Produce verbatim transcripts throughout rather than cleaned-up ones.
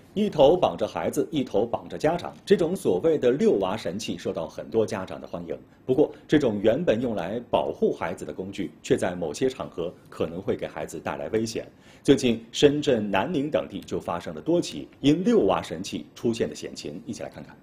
一头绑着孩子，一头绑着家长，这种所谓的遛娃神器受到很多家长的欢迎。不过，这种原本用来保护孩子的工具，却在某些场合可能会给孩子带来危险。最近，深圳、南宁等地就发生了多起因遛娃神器出现的险情，一起来看看。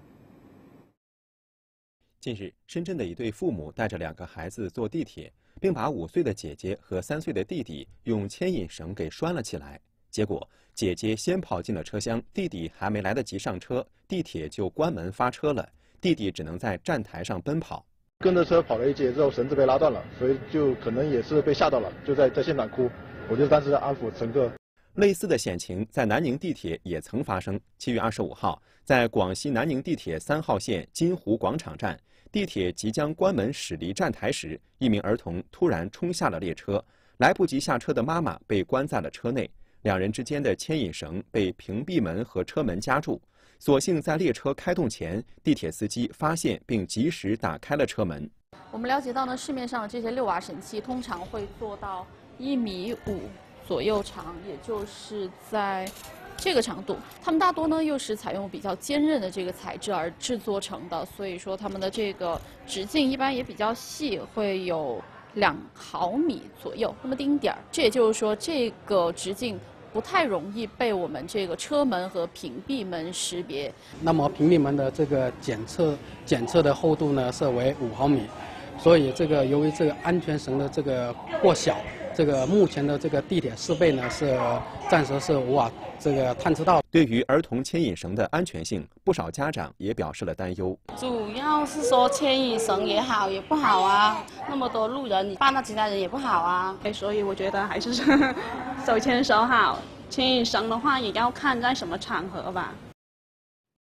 近日，深圳的一对父母带着两个孩子坐地铁，并把五岁的姐姐和三岁的弟弟用牵引绳给拴了起来。结果，姐姐先跑进了车厢，弟弟还没来得及上车，地铁就关门发车了，弟弟只能在站台上奔跑。 跟着车跑了一截之后，绳子被拉断了，所以就可能也是被吓到了，就在在现场哭。我就当时安抚乘客。 类似的险情在南宁地铁也曾发生。七月二十五号，在广西南宁地铁三号线金湖广场站，地铁即将关门驶离站台时，一名儿童突然冲下了列车，来不及下车的妈妈被关在了车内。两人之间的牵引绳被屏蔽门和车门夹住，所幸在列车开动前，地铁司机发现并及时打开了车门。 我们了解到呢，市面上的这些遛娃神器通常会做到一米五左右长，也就是在这个长度。它们大多呢又是采用比较坚韧的这个材质而制作成的，所以说它们的这个直径一般也比较细，会有两毫米左右那么丁点儿。这也就是说，这个直径不太容易被我们这个车门和屏蔽门识别。 那么屏蔽门的这个检测检测的厚度呢是为五毫米，所以这个由于这个安全绳的这个过小，这个目前的这个地铁设备呢是暂时是无法这个探测到。 对于儿童牵引绳的安全性，不少家长也表示了担忧。 主要是说牵引绳也好也不好啊，那么多路人，你绊到其他人也不好啊。 所以我觉得还是手牵手好。牵引绳的话，也要看在什么场合吧。